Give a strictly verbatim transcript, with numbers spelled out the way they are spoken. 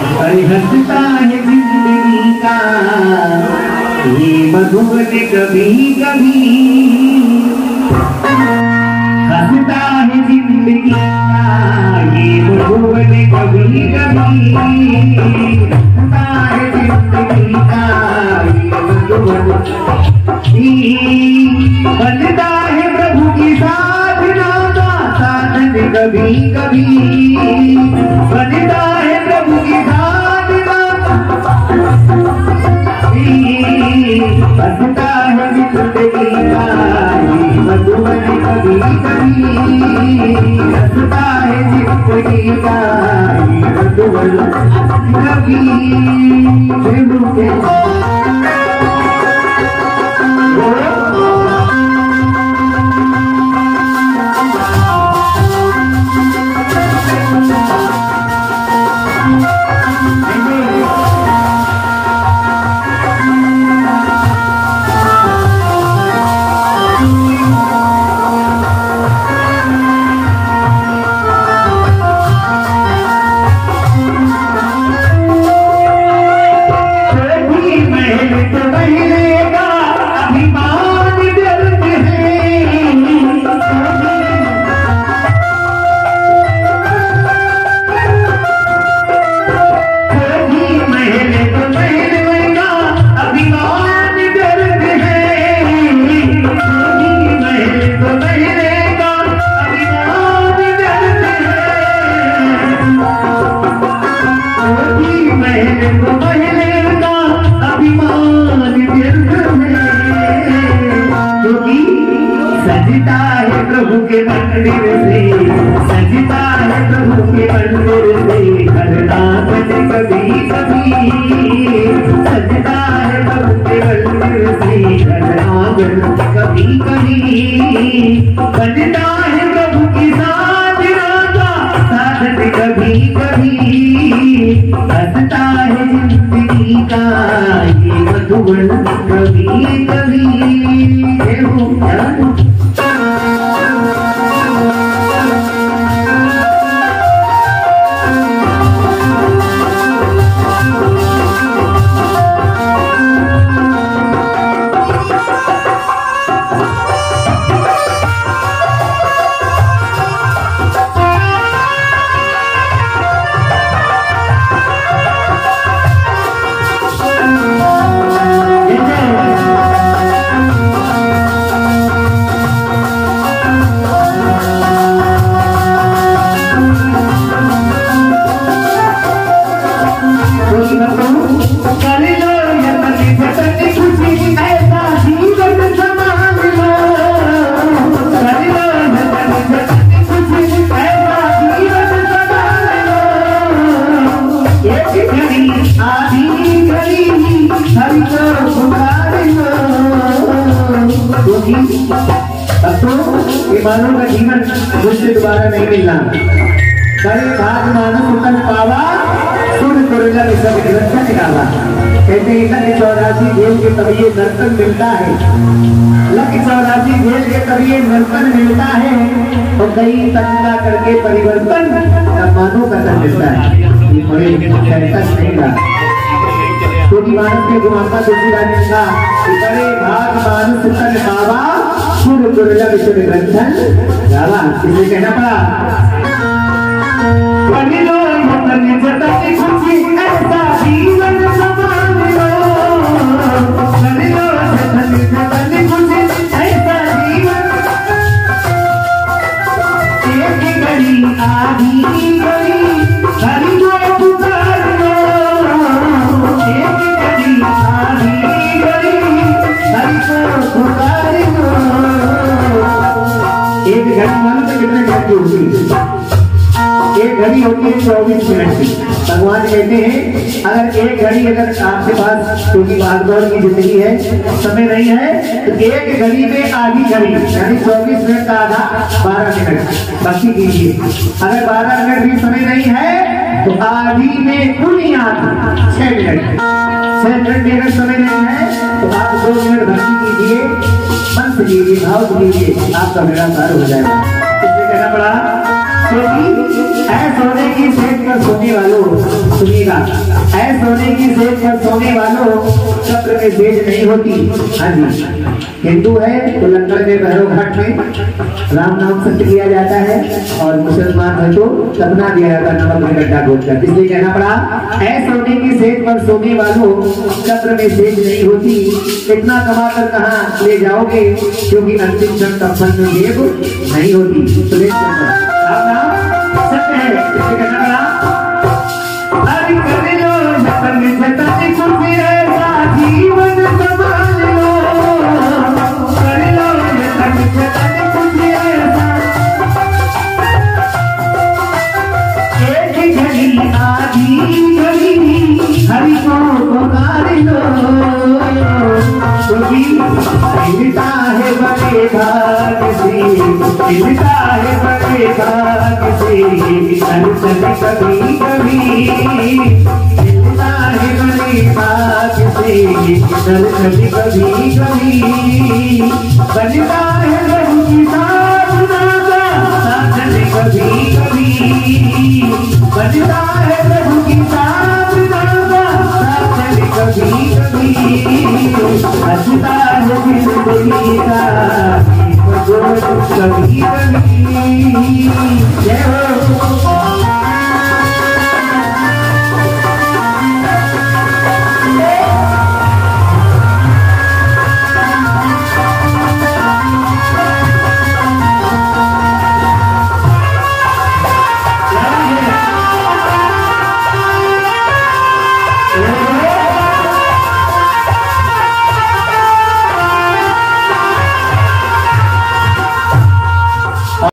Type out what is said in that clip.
अरे हंसता है जिंदगी का ये मधुबन कभी कभी, हंसता है जिंदगी का ये मधुबन कभी कभी, हंसता है जिंदगी का ये मधुबन, बनता है प्रभु की साधना का साधन कभी कभी, बनता है प्रभु की साधना, बनता है जिंदगी का ये मधुबन कभी कभी, हंसता है जिंदगी का ये मधुबन कभी कभी। सजता है प्रभु के मंदिर से, सजता है प्रभु के मंदिर से हरनागन कभी कभी, सजता है प्रभु के मंदिर से हरनागन कभी कभी, बनता है प्रभु की साधना का साधन कभी कभी, हंसता है जिंदगी का ये मधुबन कभी कभी। अब तो ये मानव का जीवन मुझसे दोबारा नहीं मिलना, बड़े भाग मानव उतन पावा सुन दुर्गा सब ग्रंथ निकाला। कहते हैं लख चौरासी भेल के तब ये नर्तन मिलता है, लख चौरासी भेल के तब ये नर्तन मिलता है, और कई तंगा करके परिवर्तन मानव का कर मिलता है। ये बड़े नहीं रहा क्योंकि मानव के गुमाता तुलसीदास ने कहा बड़े भाग मानव सुतन पावा सुन दुर्लभ सुन ग्रंथन गावा। इसे कहना पड़ा पढ़िलो मन जतन खुशी ऐसा जीवन समान लो, पढ़िलो जतन जतन खुशी ऐसा जीवन, एक घड़ी आधी घड़ी हरि जो पुकार लो, एक घड़ी आधी घड़ी हरि को पुकार लो। एक घड़ी मानो तो कितने घंटे होती है? एक घड़ी होती है चौबीस मिनट की। भगवान कहते हैं अगर एक घड़ी अगर आपके पास क्योंकि भागदौड़ की जिंदगी है समय नहीं है तो एक घड़ी में आधी घड़ी यानी चौबीस मिनट का आधा बारह मिनट बाकी कीजिए। अगर बारह मिनट भी समय नहीं है तो आधी में पूरी आधी छह मिनट छह मिनट में अगर समय नहीं है तो आप दो मिनट भक्ति कीजिए, मन से कीजिए, भाव से कीजिए, आपका बेड़ा पार हो जाएगा। इसलिए कहना पड़ा क्योंकि ऐ सोने की सेठ पर सोने वालों सुनिएगा। सुनिएगा, ऐ सोने की सेज पर सोने वालों कब्र में सेज नहीं होती। हाँ जी, हिंदू है तो लंगर में भैरव घाट में राम नाम सत्य किया जाता है, और मुसलमान है तो सपना दिया जाता है नमक में गड्ढा खोदकर। इसलिए कहना पड़ा, ऐ सोने की सेज पर सोने वालों कब्र में सेज नहीं होती। इतना कमाकर कहाँ ले जाओगे, क्योंकि अंतिम क्षण तब फल में जेब नहीं होती। तो ले सत्य है, इसलिए कहना पड़ा, अरे कर लो जतन जतन कुछ ऐसा जीवन संभाल लो, कर लो जतन जतन कुछ ऐसा, एक घड़ी आधी घड़ी हरि को पुकार लो, क्योंकि मिलता है बड़े भाग्य से, मिलता है बड़े भाग्य से, दर्शन कभी कभी मिलता है बड़े भाग्य से, दर्शन कभी कभी बनता है प्रभु की साधना का साधन कभी कभी, बनता है प्रभु की साधना का साधन कभी कभी, हंसता है जिंदगी का कभी कभी। जय हो